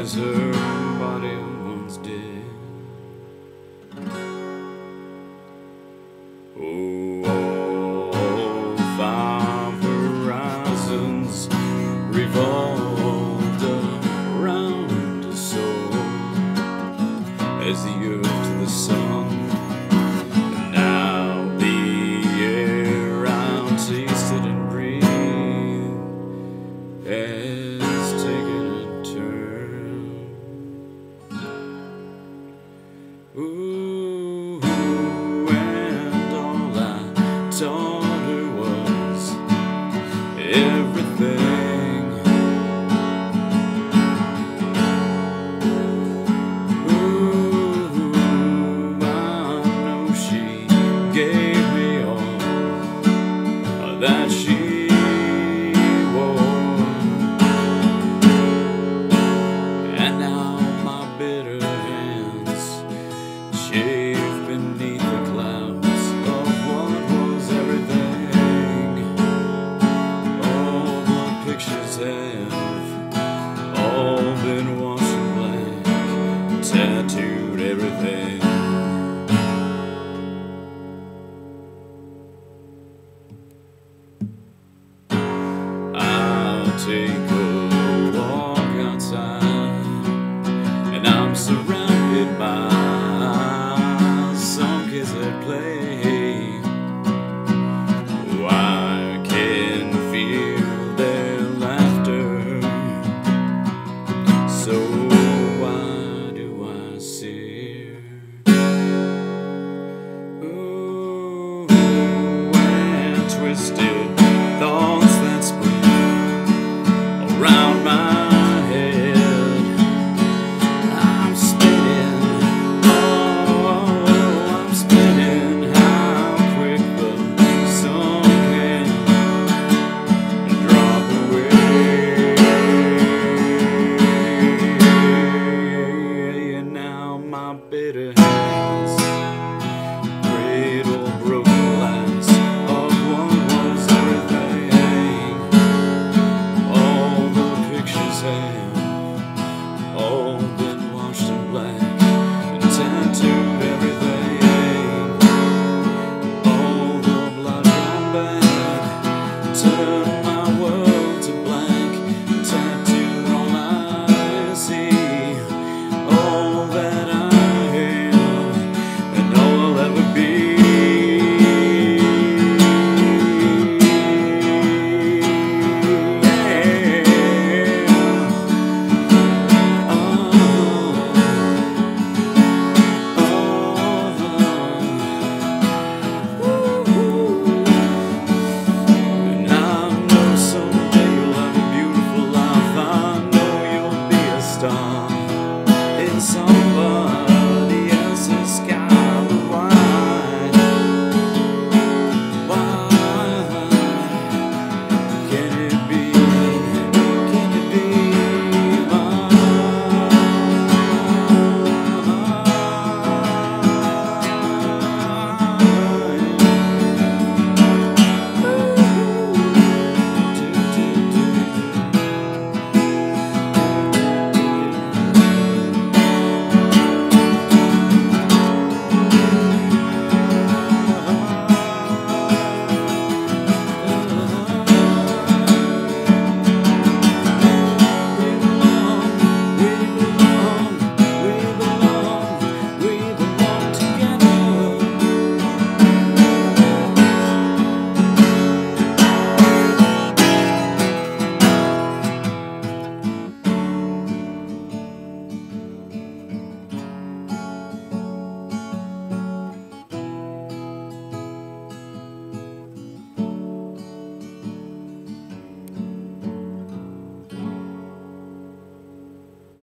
as her body once did. Oh, all five horizons revolved around her soul, as the earth to the sun. And now the air I've tasted and breathed has taken a turn. Ooh, and all I taught her was everything. Ooh, I know she gave me all that she wore, and now my bitter hands shave beneath the clouds of what was everything. All the pictures have all been washed in black, tattooed everything. I'll take